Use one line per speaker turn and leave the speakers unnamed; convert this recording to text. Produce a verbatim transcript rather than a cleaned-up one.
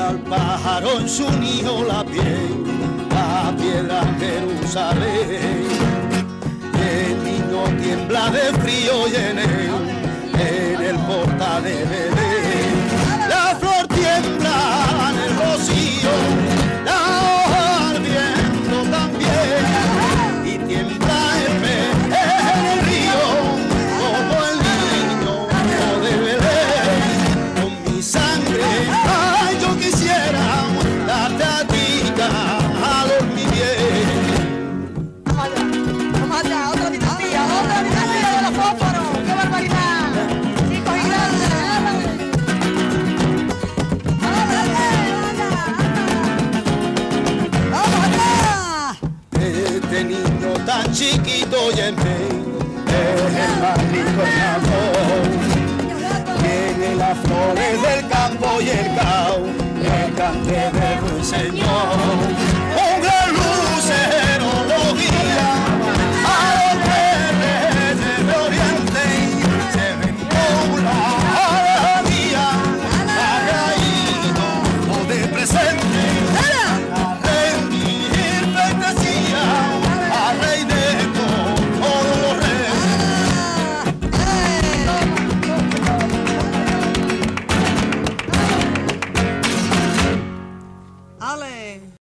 al pájaro en su nido la piel, la piedra Jerusalén. El niño tiembla de frío y en él, en el portal de Belén. La flor tiembla en el rocío, la hoja al viento también, y tiembla el pez en el río, como el niño de Belén. Con mi sangre, ay, yo quisiera darte a ti, calor mi bien.
Vamos allá, otra dinastía, otra dinastía de los fósforos. ¡Qué barbaridad! Chicos y grandes.
Este niño tan chiquito y en mí es el más rico en amor. Tiene las flores del campo y el cao, el cante de ruiseñor.